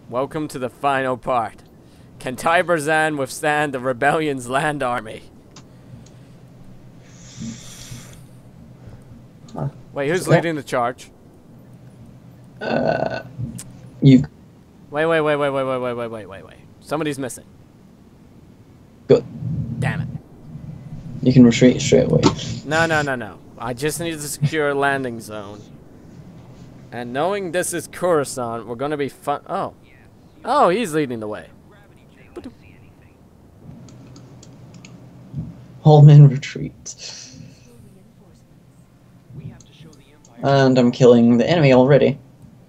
Welcome to the final part. Can Tiberzan withstand the rebellion's land army? Huh. Wait, who's leading the charge? You. Wait. Somebody's missing. Good. Damn it. You can retreat straight away. No. I just need to secure a landing zone. And knowing this is Coruscant, we're gonna be fun. Oh, he's leading the way. All men retreat. And I'm killing the enemy already.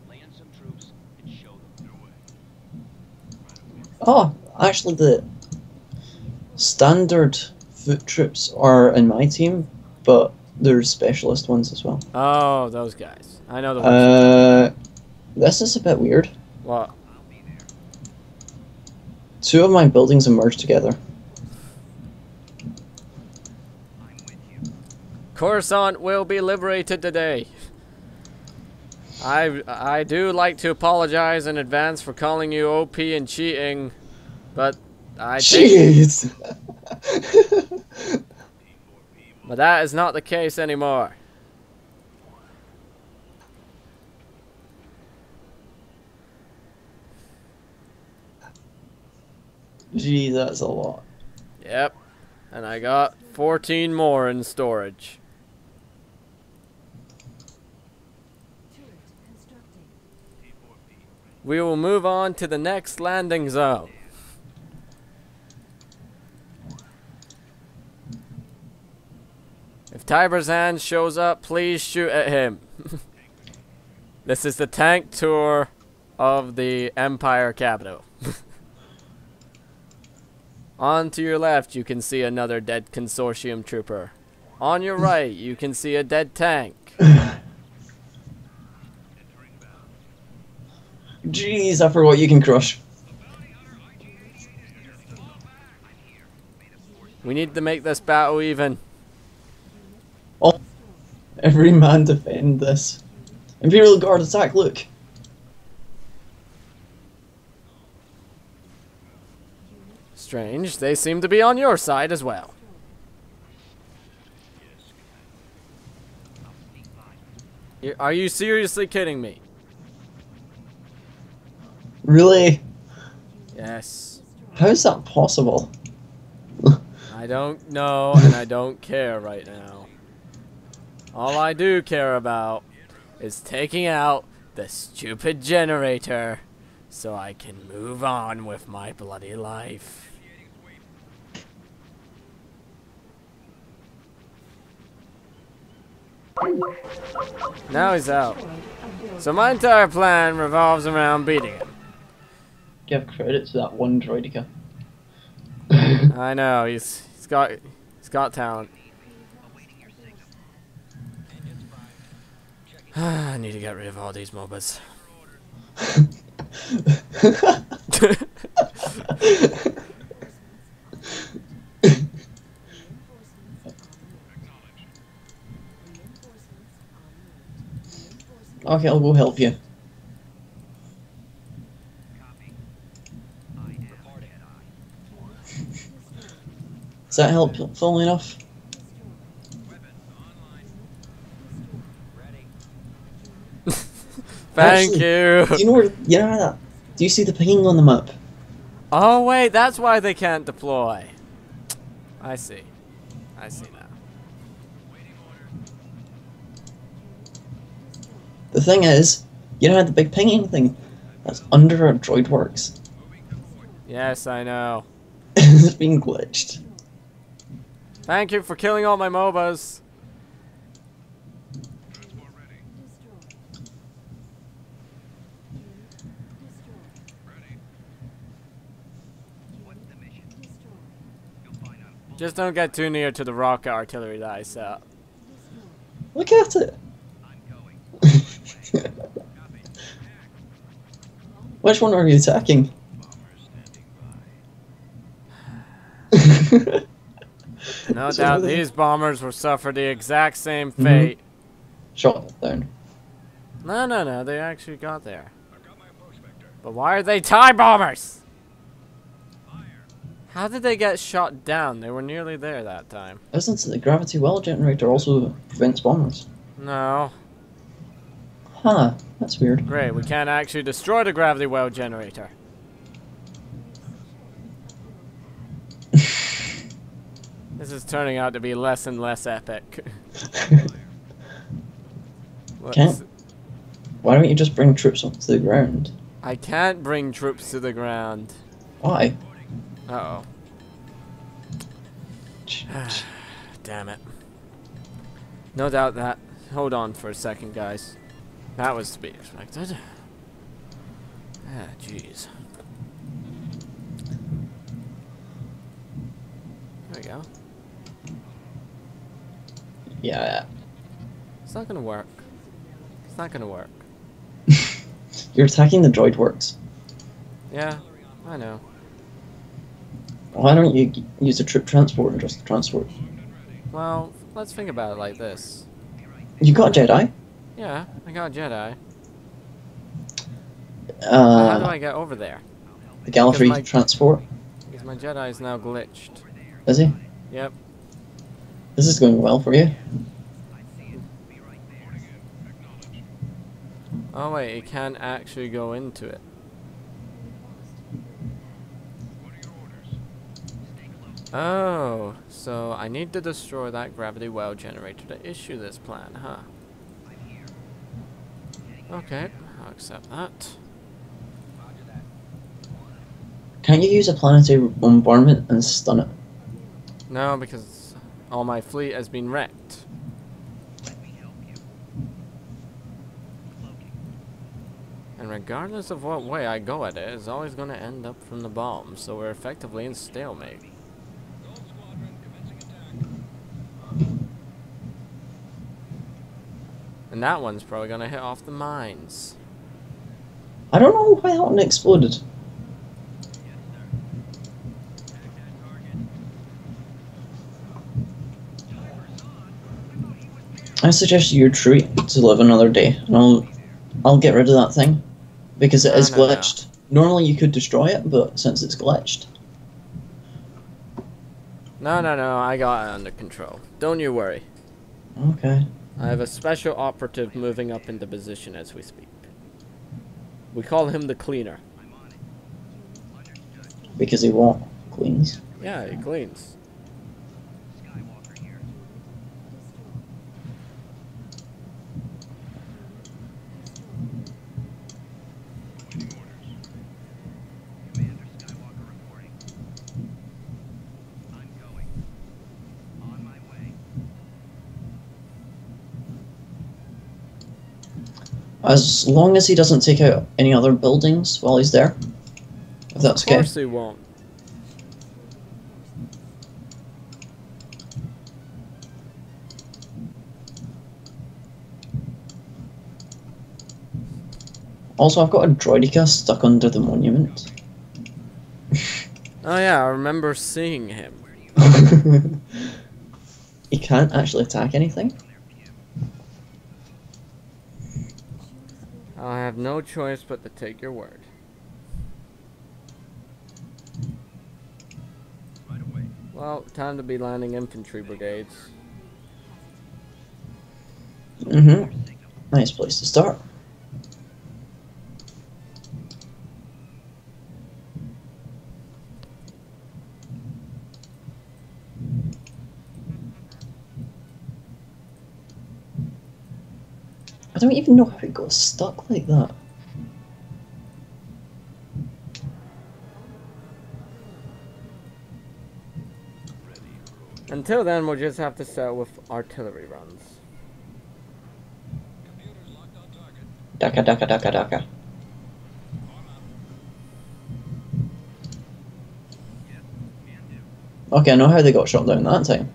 Oh, actually the standard foot troops are in my team, but there's specialist ones as well. Oh, those guys. I know the ones. This is a bit weird. What? Two of my buildings have merged together. Coruscant will be liberated today. I do like to apologize in advance for calling you OP and cheating, but I think... Jeez! But that is not the case anymore. Gee, that's a lot. Yep. And I got 14 more in storage. We will move on to the next landing zone. If Tiberzan shows up, please shoot at him. This is the tank tour of the Empire capital. On to your left, you can see another dead consortium trooper. On your right, you can see a dead tank. Jeez, I forgot you can crush. We need to make this battle even. Oh, every man defend this. Imperial Guard attack, look. Strange, they seem to be on your side as well. Are you seriously kidding me? Really? Yes. How is that possible? I don't know, and I don't care right now. All I do care about is taking out the stupid generator so I can move on with my bloody life. Now he's out. So my entire plan revolves around beating him. Give credit to that one droideka. I know, he's got talent. I need to get rid of all these MOBAs. Okay, I'll go help you. Is that helpful enough? Thank Actually, you. Do you know where? You know that? Do you see the ping on the map? Oh wait, that's why they can't deploy. I see. I see now. The thing is, you know how the big pinging thing? That's under our droid works. Yes, I know. It's being glitched. Thank you for killing all my MOBAs. Just don't get too near to the rocket artillery that I set up. Look at it. Which one are you attacking? No doubt these bombers will suffer the exact same fate. Shot down. No, they actually got there. But why are they TIE bombers? How did they get shot down? They were nearly there that time. Isn't the gravity well generator also prevents bombers? No. Huh, that's weird. Great, we can't actually destroy the gravity well generator. This is turning out to be less and less epic. Why don't you just bring troops up to the ground? I can't bring troops to the ground. Why? Uh-oh. Damn it. No doubt that... Hold on for a second, guys. That was to be expected. Ah, jeez. There we go. Yeah. It's not gonna work. It's not gonna work. You're attacking the droid works. Yeah, I know. Why don't you use a troop transport and just transport? Well, let's think about it like this. You got a Jedi? Yeah, I got a Jedi. How do I get over there? The Gallifrey transport? Because my Jedi is now glitched. Is he? Yep. This is going well for you. Oh wait, it can't actually go into it. Oh, so I need to destroy that gravity well generator to issue this plan, huh? Okay, I'll accept that. Can't you use a planetary bombardment and stun it? No, because all my fleet has been wrecked. And regardless of what way I go at it, it's always going to end up from the bomb, so we're effectively in stalemate. And that one's probably going to hit off the mines. I don't know why that one exploded. I suggest you retreat to live another day, and I'll get rid of that thing. Because it is glitched. Normally you could destroy it, but since it's glitched... No, I got it under control. Don't you worry. Okay. I have a special operative moving up into position as we speak. We call him the cleaner. Because he what? Cleans? Yeah, he cleans. As long as he doesn't take out any other buildings while he's there. If that's okay. Of course he won't. Also, I've got a droidica stuck under the monument. Oh yeah, I remember seeing him. He can't actually attack anything? I have no choice but to take your word. Well, time to be landing infantry brigades. Mm-hmm. Nice place to start. I don't even know how it got stuck like that. Until then, we'll just have to settle with artillery runs. Daka daka daka daka. Okay, I know how they got shot down that time.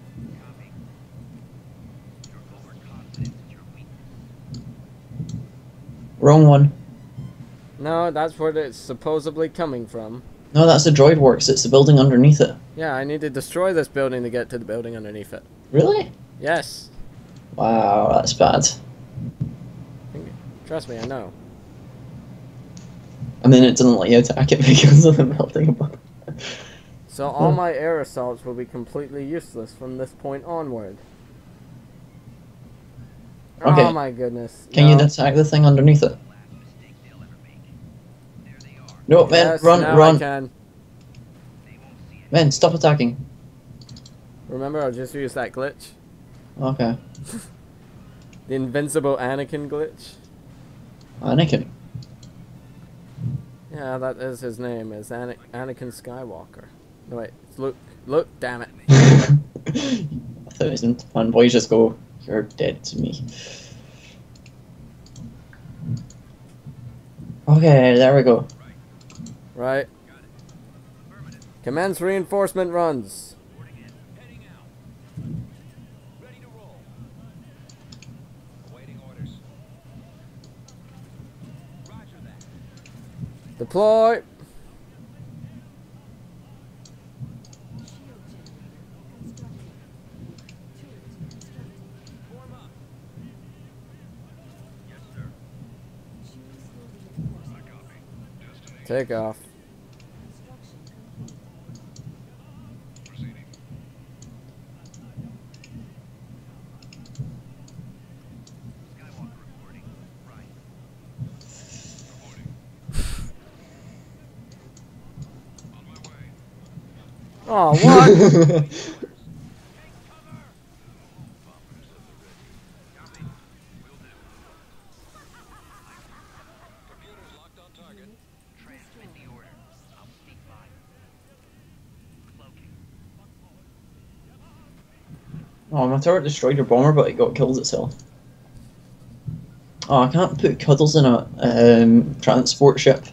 Wrong one. No, that's where it's supposedly coming from. No, that's the droid works. It's the building underneath it. Yeah, I need to destroy this building to get to the building underneath it. Really? Yes. Wow, that's bad. Trust me, I know. And then it doesn't let you attack it because of the melting above. So all my air assaults will be completely useless from this point onward. Okay. Oh my goodness. Can you attack the thing underneath it? No, man, Yes, run, now run. I can. Man, stop attacking. Remember, I'll just use that glitch. Okay. The invincible Anakin glitch. Anakin. Yeah, that is his name. Is Anakin Skywalker. No wait, it's Luke. Luke, damn it. I thought it was in fun. Boys just go, you're dead to me. Okay, there we go. Right. Commence reinforcement runs. Deploy. Take off. Oh, what? Oh, my turret destroyed your bomber, but it got killed itself. Oh, I can't put cuddles in a transport ship.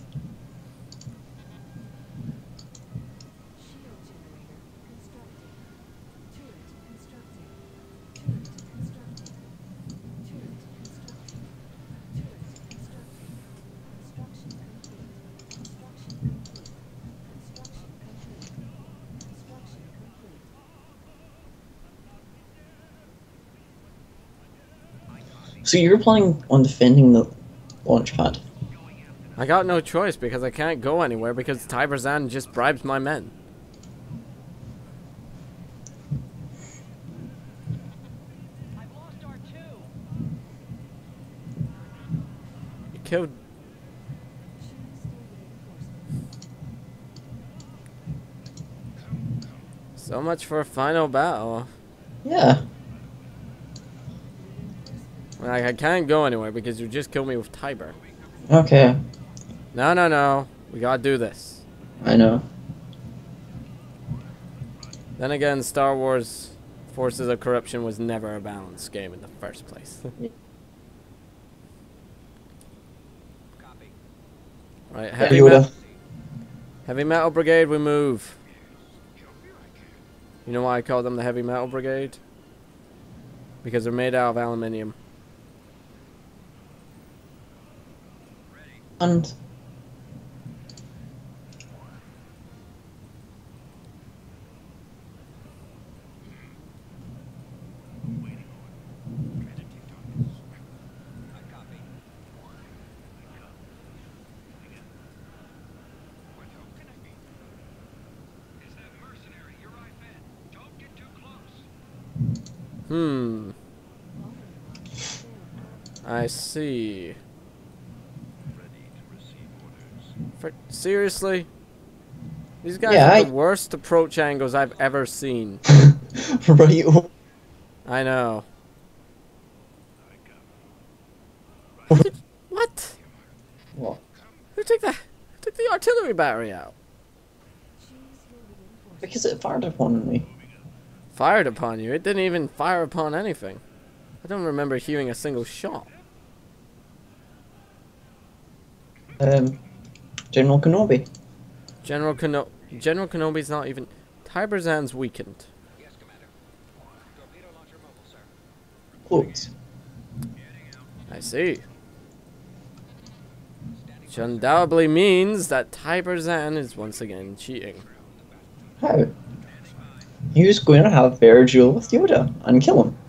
So you're planning on defending the launch pad? I got no choice because I can't go anywhere because Tiberzan just bribes my men. You killed... So much for a final battle. Yeah. Like, I can't go anywhere because you just killed me with Tiber. Okay. No, no, no. We gotta do this. I know. Then again, Star Wars Forces of Corruption was never a balanced game in the first place. Right, heavy metal brigade, we move. You know why I call them the heavy metal brigade? Because they're made out of aluminium. And I see. Seriously? These guys have the worst approach angles I've ever seen. Right. I know. What? What? Who took that? Who took the artillery battery out? Because it fired upon me. Fired upon you? It didn't even fire upon anything. I don't remember hearing a single shot. General Kenobi. General Kenobi's not even... Tiberzan's weakened. Yes, Commander. Torpedo launcher mobile, sir. Close. I see. Which undoubtedly means that Tiberzan is once again cheating. How? He was going to have a fair duel with Yoda and kill him.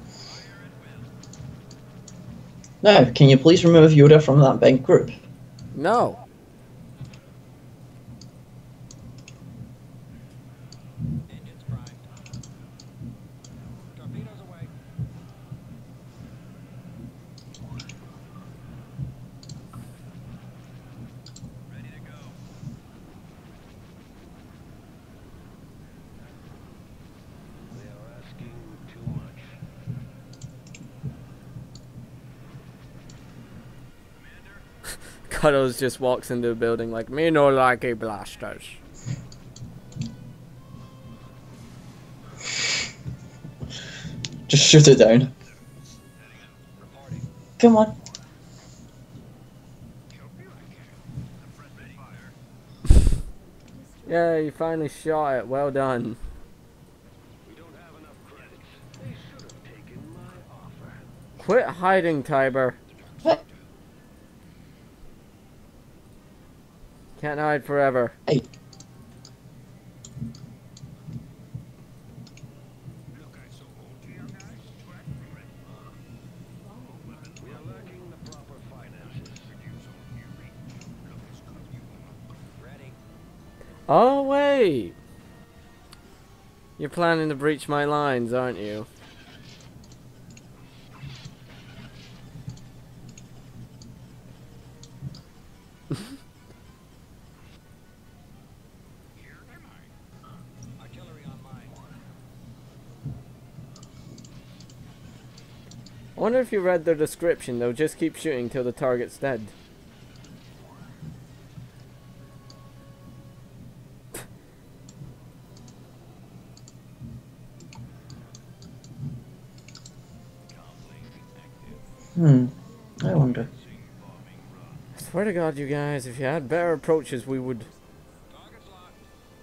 Now, can you please remove Yoda from that big group? No. Cuddles just walks into the building like, me no like a blasters. Just shoot it down. Come on. Yeah, you finally shot it. Well done. We don't have enough credits. They should have taken my offer. Quit hiding, Tiber. What? Can't hide forever. Hey. We are lacking the proper finances. Ready? Oh, wait. You're planning to breach my lines, aren't you? Artillery online. I wonder if you read their description. They'll just keep shooting till the target's dead. I wonder. I swear to God, you guys, if you had better approaches, we would... Target's locked.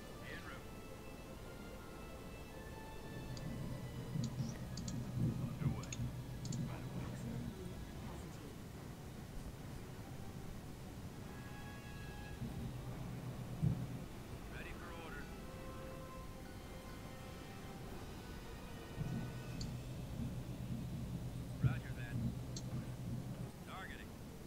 Ready for orders. Roger that. Targeting.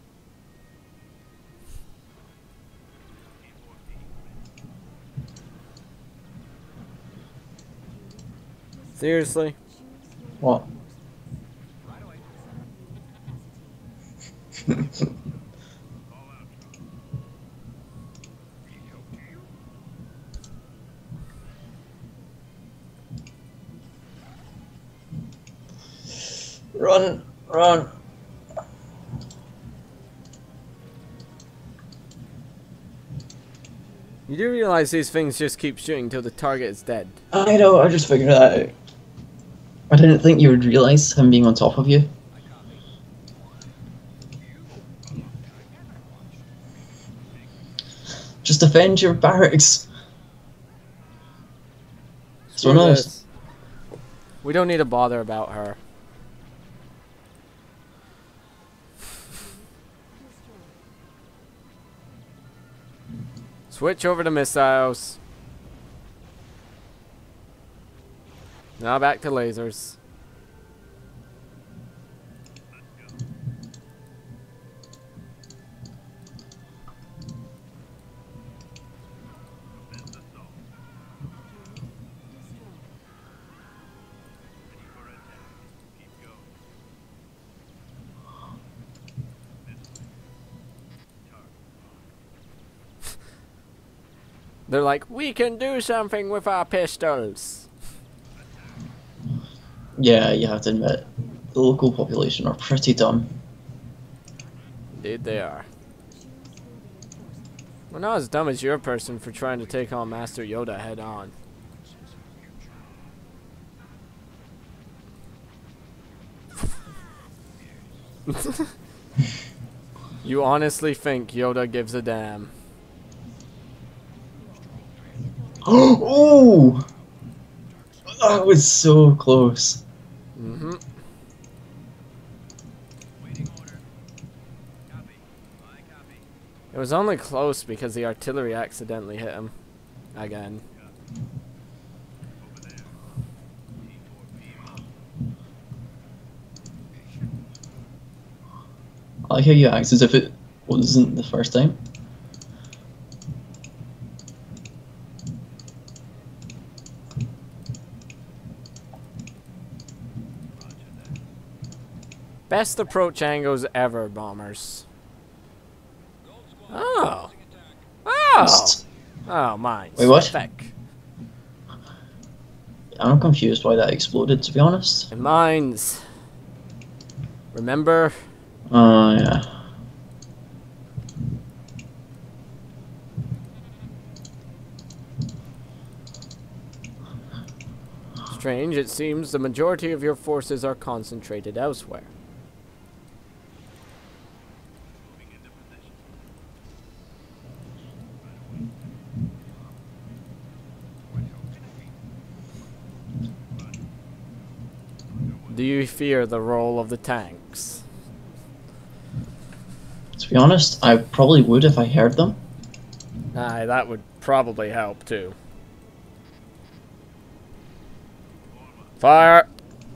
Seriously? What? Right away. Run! Run! You do realize these things just keep shooting till the target is dead. I know, I just figured that out. I didn't think you would realise him being on top of you. Just defend your barracks. So Screw nice. this. We don't need to bother about her. Switch over to missiles. Now back to lasers. They're like, we can do something with our pistols. Yeah, you have to admit, the local population are pretty dumb. Indeed they are. We're not as dumb as your person for trying to take on Master Yoda head on. You honestly think Yoda gives a damn? Oh! That was so close. Mm-hmm. Waiting order. Copy. I copy. It was only close because the artillery accidentally hit him. Again. I like how you act as if it wasn't the first time. Best approach angles ever, bombers. Gold squad. Oh. Launching attack. Oh! Just- Oh, mine. Wait, what? Feck. I'm confused why that exploded, to be honest. And mines. Remember? Oh, yeah. Strange, it seems the majority of your forces are concentrated elsewhere. Do you fear the role of the tanks? To be honest, I probably would if I heard them. Aye, that would probably help too. Fire!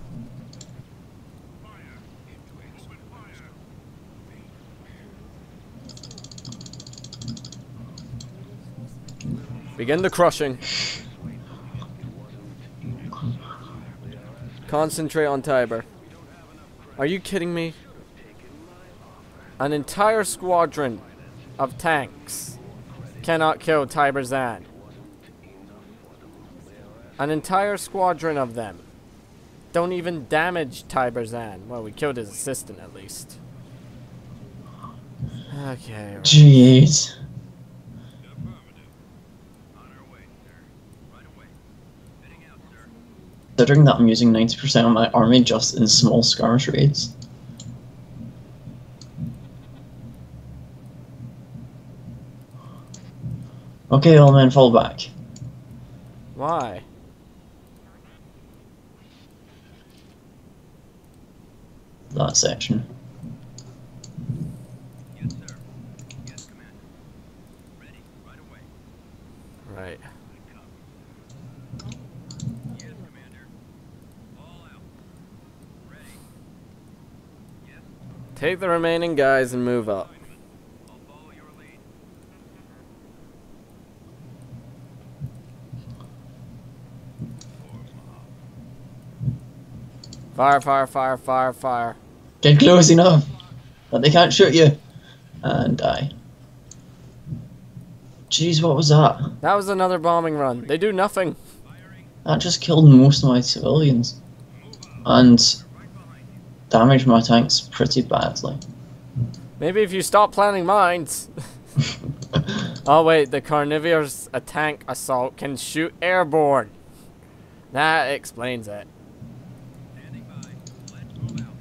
Begin the crushing. Concentrate on Tiber. Are you kidding me? An entire squadron of tanks cannot kill Tiber Zan. An entire squadron of them don't even damage Tiber Zan. Well, we killed his assistant at least. Okay. Right. Jeez. Considering that I'm using 90% of my army just in small skirmish raids. Okay, all men fall back. Why? That section. Yes, sir. Yes, Commander. Ready, right away. Right. Yes, Commander. All out. Ready. Yes. Take the remaining guys and move up. I'll follow your lead. Fire, fire, fire, fire, fire. Get close enough that they can't shoot you. And die. Jeez, what was that? That was another bombing run. They do nothing. That just killed most of my civilians. And damaged my tanks pretty badly. Maybe if you stop planning mines. Oh wait, the carnivorous tank assault can shoot airborne. That explains it. Standing by. Let's move out.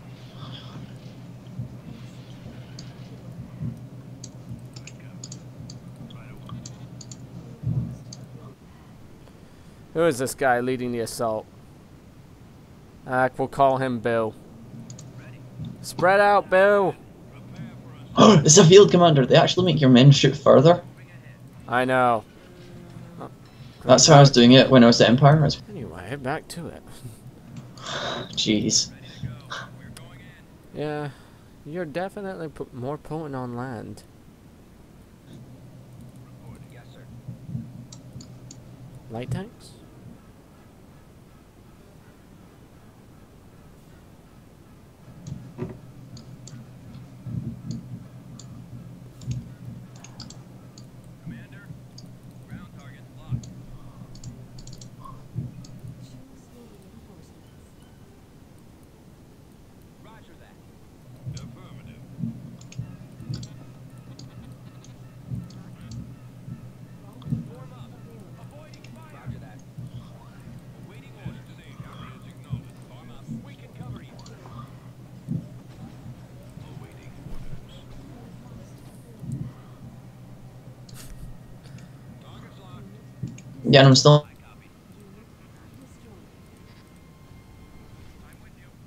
Who is this guy leading the assault? We'll call him Bill. Spread out, Bill. Oh, it's a field commander. They actually make your men shoot further. I know. That's how I was doing it when I was the Empire. Anyway, back to it. Jeez. Yeah, you're definitely more potent on land. Yes, sir. Light tanks? Commander, ground target locked. Roger that. Affirmative. Form up. Avoiding fire. Roger that. Awaiting orders. Form up. We can cover you. Awaiting orders. Target's locked. Yeah, and I'm still. Copy. I'm with you.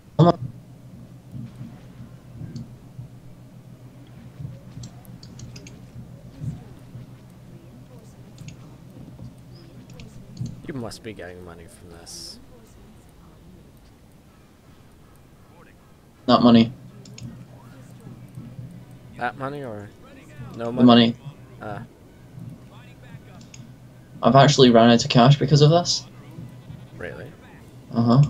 You must be getting money from this. Not money. That money or no The money? money. Uh, I've actually ran out of cash because of this. really? Uh-huh.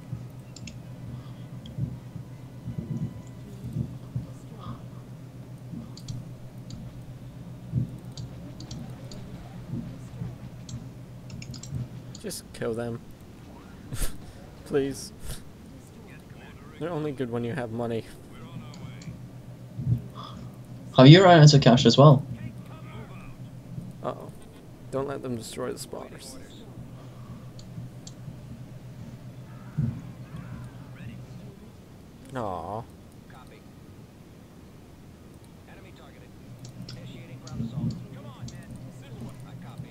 Just kill them. Please. They're only good when you have money. Have you run out of cash as well? Uh-oh. Don't let them destroy the spotters. Aw. Copy. Enemy targeted. Initiating ground assault. Come on, men. This way. I copy.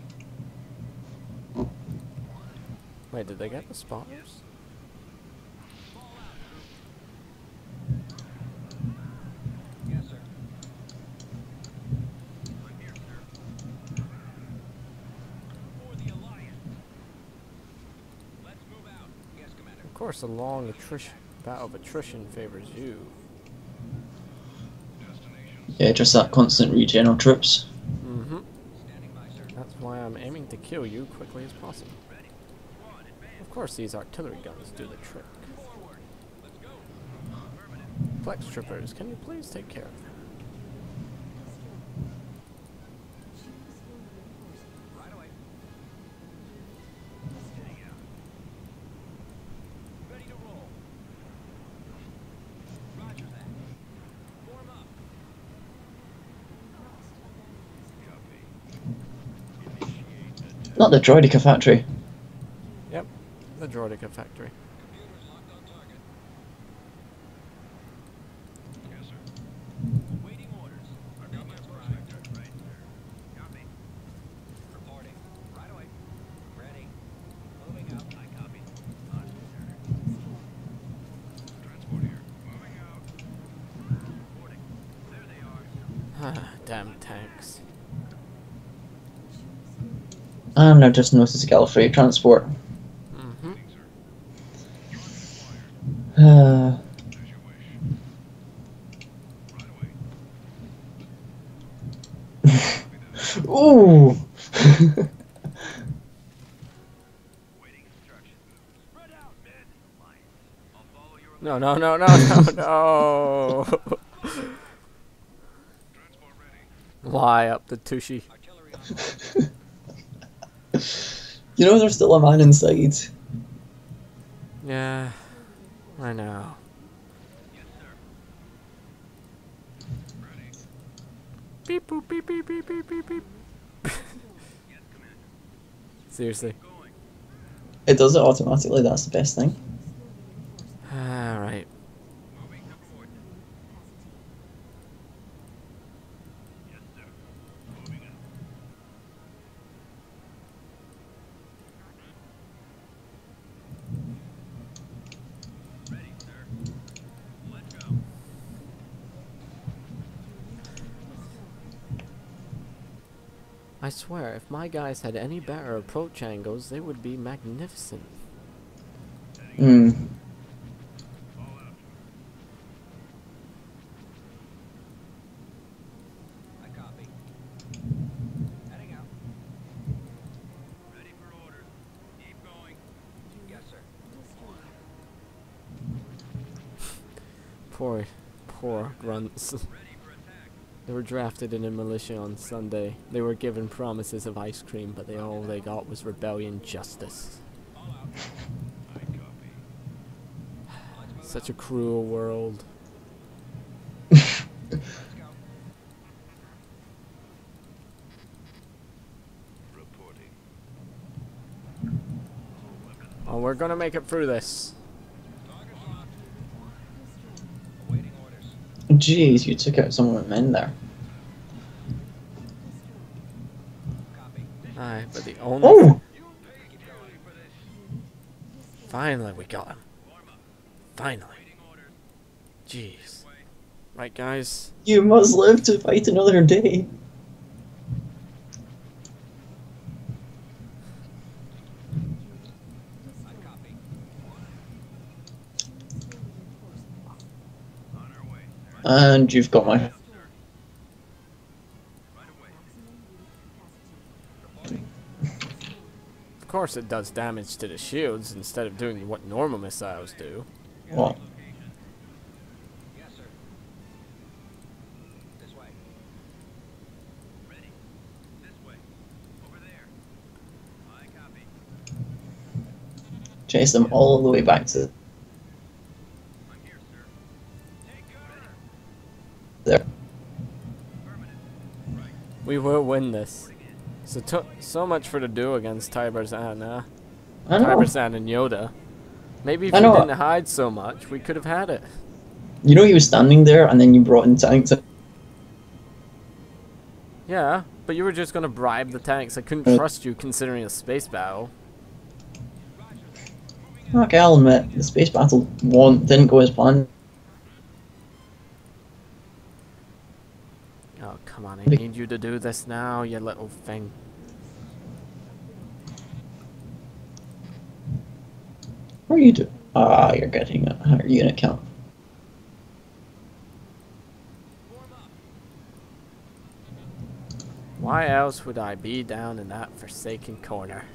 Wait, did they get the spotters? Fall out, troops. Yes, sir. I'm here, sir. For the Alliance. Let's move out. Yes, Commander. Of course, a long bout of attrition favors you. Yeah, just that constant regen of troops. Mm-hmm. Standing by, sir. That's why I'm aiming to kill you quickly as possible. Ready. Squad, advance. Of course, these artillery guns do the trick. Forward. Let's go. Affirmative. Flex trippers, can you please take care of that? Right away. Heading out. Ready to roll. Roger that. Form up. Copy. Initiate attack. Not the Droidica factory. Yep, the Droidica factory. Computers locked on target. Yes, sir. Awaiting orders. I've got my prospector. Right, sir. Copy. Reporting. Right away. Ready. Moving out. I copy. On, sir. Transport here. Moving out. Reporting. There they are. Damn tanks. And I just noticed Gallifrey transport. Mm-hmm. Uh, As you wish. Right away. ooh! Waiting instructions. Spread out, men. Alliance. I'll follow your No, no, no, no, no, no. transport ready. Lie up the tushy. Artillery on. You know there's still a man inside. Yeah, I know. Yes, sir. Ready. Beep, boop, beep, beep, beep, beep, beep, beep. Yes, Commander. Seriously. Going. It does it automatically, that's the best thing. Alright. Moving to port. Yes, sir. Moving out. Ready, sir. Let's go. I swear, if my guys had any better approach angles, they would be magnificent. Hmm. All out. I copy. Heading out. Ready for orders. Keep going. Yes, sir. Poor grunts. Ready for attack. They were drafted in a militia on Sunday. They were given promises of ice cream, but all they got was rebellion justice. All out. I copy. Let's move Such a cruel world. Let's go. Reporting. Oh, we're gonna make it through this. Target locked. Awaiting orders. Jeez, you took out some of my men there. Copy. Aye, but the only... Oh! Keep going for this. Finally, we got him. Form up. Finally. Awaiting orders. Jeez. Right, guys? You must live to fight another day. I copy. On our way. And you've got my... Sir. Right away. Reporting. Of course it does damage to the shields instead of doing what normal missiles do. What? Location. Yes, sir. This way. Ready. This way. Over there. I copy. Chase them all the way back to I'm here, sir. Take cover. there. Affirmative. Right. We will win this. So much for the duel against Tiberzan, I know. Tiberzan and Yoda. Maybe if I we know. didn't hide so much, we could have had it. You know he was standing there, and then you brought in tanks. Yeah, but you were just gonna bribe the tanks. I couldn't trust you considering a space battle. Okay, I'll admit, the space battle didn't go as planned. Oh, come on, I need you to do this now, you little thing. What are you doing? Ah, you're getting a higher unit count. Why else would I be down in that forsaken corner?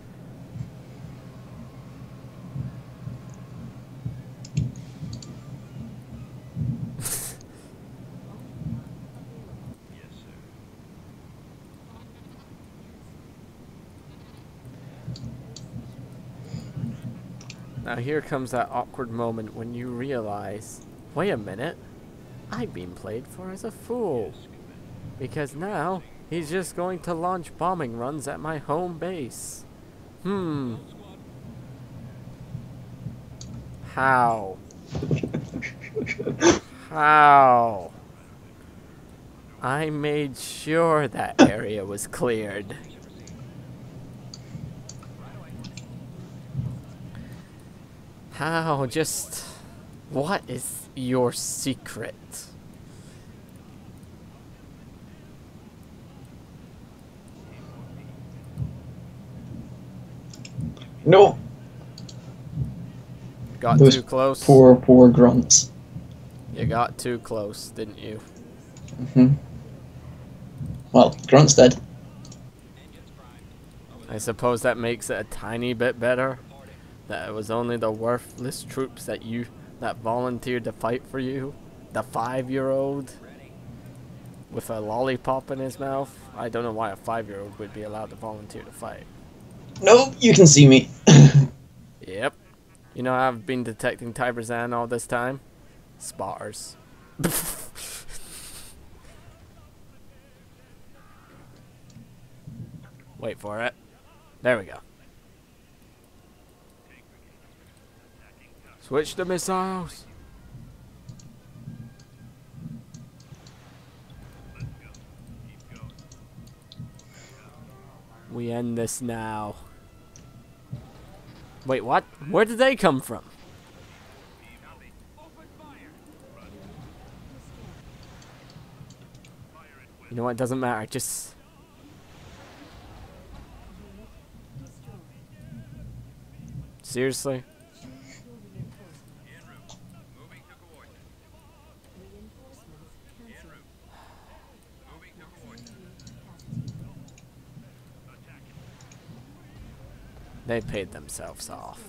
Now here comes that awkward moment when you realize, wait a minute, I've been played for as a fool. Because now, he's just going to launch bombing runs at my home base. How? How? I made sure that area was cleared. How? Just... what is your secret? No! Got Those too close. poor grunts. You got too close, didn't you? Well, Grunt's dead. I suppose that makes it a tiny bit better. That it was only the worthless troops that volunteered to fight for you. The 5-year-old with a lollipop in his mouth. I don't know why a 5-year-old would be allowed to volunteer to fight. No, you can see me. Yep. You know, I've been detecting Tiberzan all this time. Spotters. Wait for it. There we go. Switch the missiles. We end this now. Wait, what? Where did they come from? You know what? It doesn't matter. Just... seriously? They paid themselves off.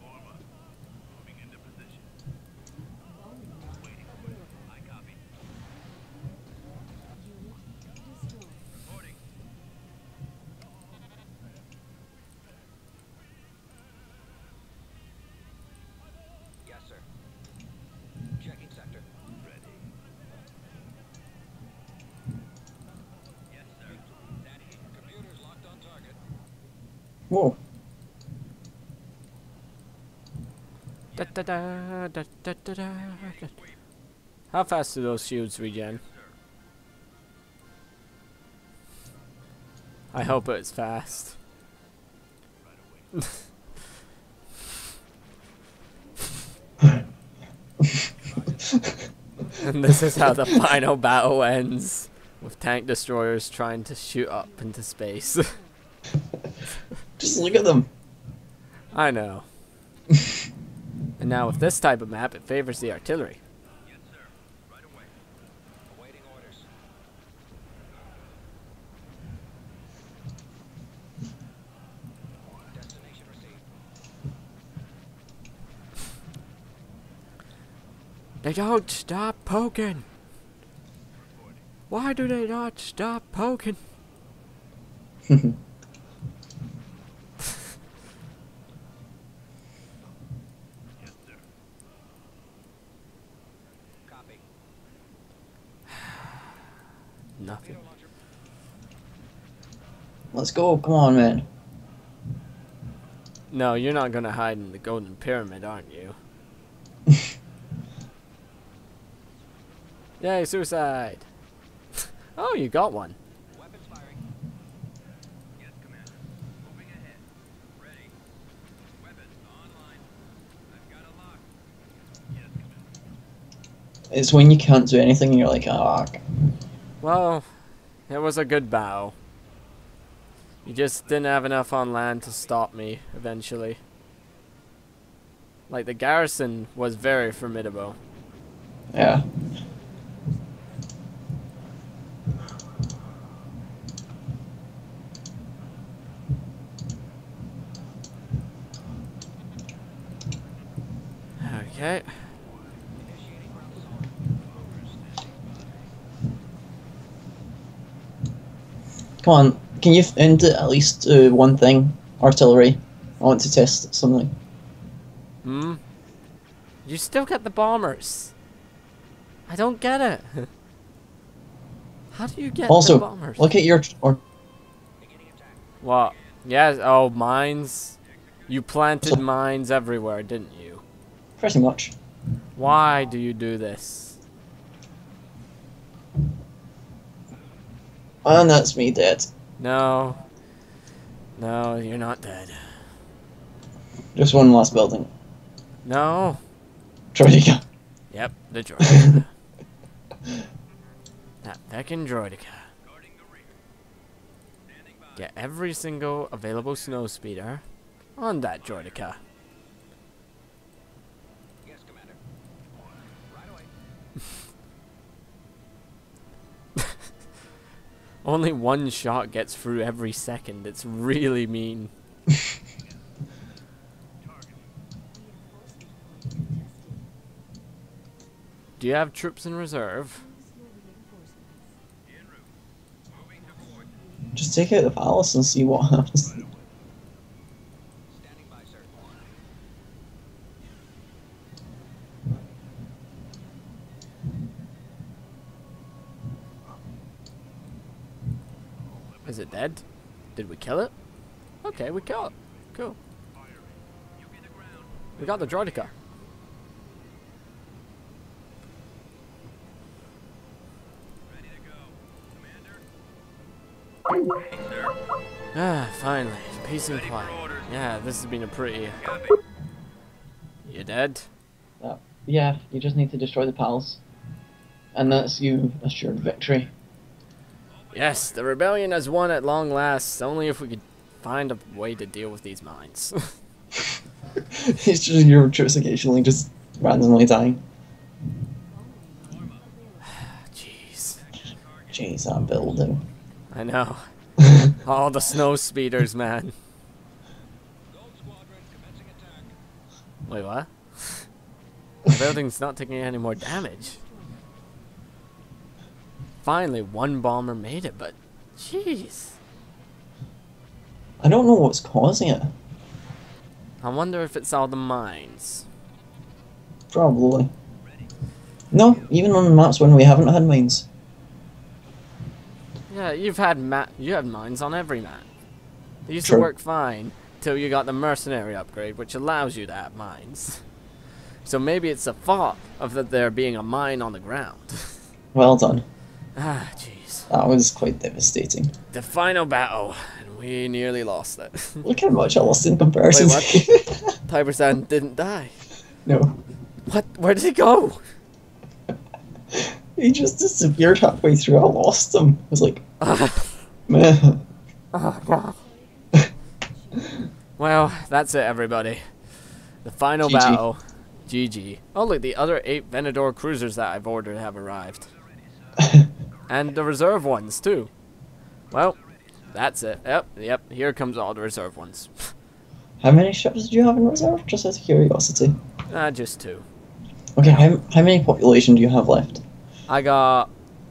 Yes, sir. Checking sector. Ready. Yes, sir. Daddy, computer's locked on target. Whoa. Da, da, da, da, da, da, da. How fast do those shields regen? I hope it's fast. And this is how the final battle ends, with tank destroyers trying to shoot up into space. Just look at them. I know. And now with this type of map, it favors the artillery. Yes, sir. Right away. Awaiting orders. Destination received. They don't stop poking. Why do they not stop poking? Copy. Nothing. Let's go, come on, man. No, you're not gonna hide in the Golden Pyramid, aren't you? Yay, suicide. Oh, you got one. Weapons firing. Yes, Commander. Moving ahead. Ready. Weapons online. I've got a lock. Yes, Commander. It's when you can't do anything and you're like, ah. Well, it was a good bow. You just didn't have enough on land to stop me, eventually. Like, the garrison was very formidable. Yeah. Okay. Come on, can you end at least one thing? Artillery. I want to test something. Hmm? You still get the bombers. I don't get it. How do you get the Also, bombers? look at your... What? Yes, oh, mines. You planted mines everywhere, didn't you? Pretty much. Why do you do this? And that's me dead. No. No, you're not dead. Just one last building. No. Troika. Yep, the droidica. That feckin' droidica. Guarding the rear. Standing by. Get every single available snow speeder on that droidica. Yes, Commander. Right away. Only one shot gets through every second. It's really mean. Do you have troops in reserve? En route. Moving to fort. Just take out the palace and see what happens. Standing by, sir. Is it dead? Did we kill it? Okay, we killed it. Cool. You get the ground. We got the droidica. Ready to go. Commander. Hey, sir. Ah, finally. Peace and Ready for quiet. orders. Yeah, this has been a pretty... Copy. You dead? Yeah, you just need to destroy the palace. And that's you assured victory. Yes, the rebellion has won at long last. Only if we could find a way to deal with these mines. It's just your troops occasionally just randomly dying. Jeez. Jeez, that building. I know. All the snow speeders, man. Gold Squadron commencing attack. Wait, what? The building's not taking any more damage. Finally, one bomber made it, but jeez. I don't know what's causing it. I wonder if it's all the mines. Probably. No, even on the maps when we haven't had mines. Yeah, you had mines on every map. They used True. to work fine till you got the mercenary upgrade, which allows you to have mines. So maybe it's the fault of that there being a mine on the ground. Well done. Ah, jeez. That was quite devastating. The final battle, and we nearly lost it. Look how much I lost in comparison. Wait, what? Tiber-san didn't die. No. What? Where did he go? He just disappeared halfway through. I lost him. I was like, Oh, meh. God. Well, that's it, everybody. The final GG. battle. GG. Oh, look, the other 8 Venador cruisers that I've ordered have arrived. And the reserve ones, too. Well, that's it. Yep, here comes all the reserve ones. How many ships did you have in reserve? Just out of curiosity. Just 2. Okay, how many population do you have left? I got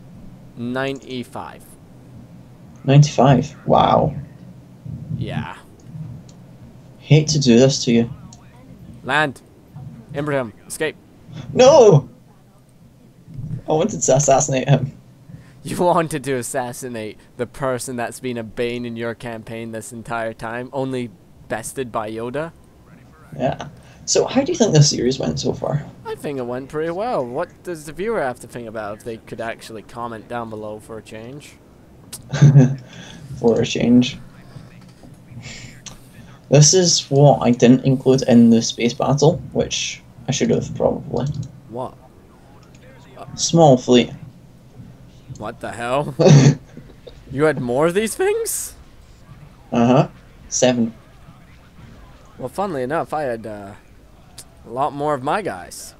95. 95. Wow. Yeah. Hate to do this to you. Land. Ibrahim, escape. No! I wanted to assassinate him. You wanted to assassinate the person that's been a bane in your campaign this entire time, only bested by Yoda? Yeah. So, how do you think this series went so far? I think it went pretty well. What does the viewer have to think about if they could actually comment down below for a change? For a change. This is what I didn't include in the space battle, which I should have probably. What? Small fleet. What the hell? You had more of these things? Uh-huh. 7. Well, funnily enough, I had a lot more of my guys.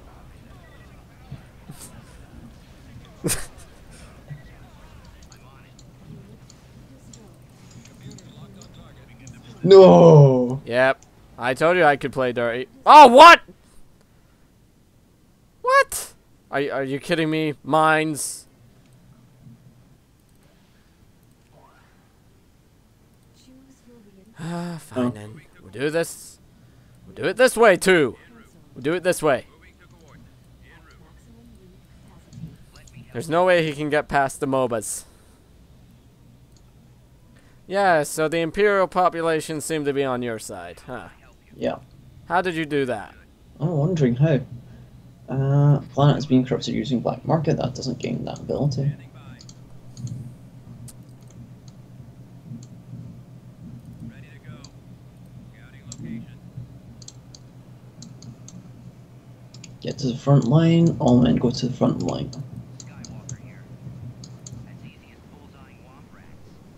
No! Yep. I told you I could play dirty. Oh, what? What? Are you kidding me? Mines. Fine then. We'll do this. We'll do it this way too. We'll do it this way. There's no way he can get past the MOBAs. Yeah, so the Imperial population seemed to be on your side, huh? Yeah. How did you do that? I'm wondering how. Planet is being corrupted using black market. That doesn't gain that ability. Ready to go. Scouting location. Get to the front line. All men go to the front line. Skywalker here. As easy as bullseyeing womp rats.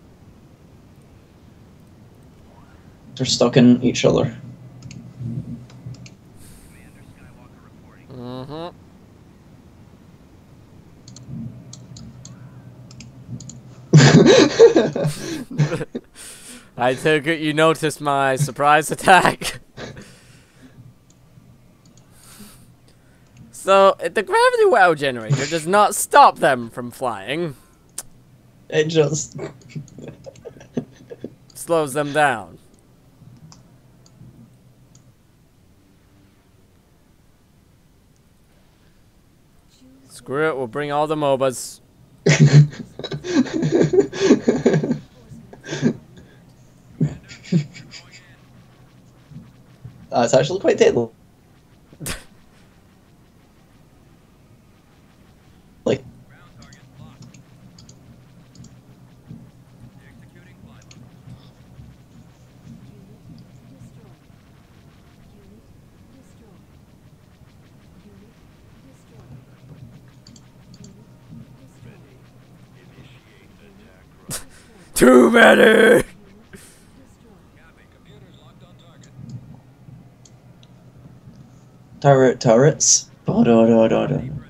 They're stuck in each other. Commander Skywalker reporting. Mm-hmm. I take it you noticed my surprise attack. So, the gravity well generator does not stop them from flying. It just... Slows them down. Screw it, we'll bring all the MOBAs. That's actually quite deadly. Like, Ground target locked. Executing flight. Too many! Copy. Computers locked on target. turrets. Da da da da da.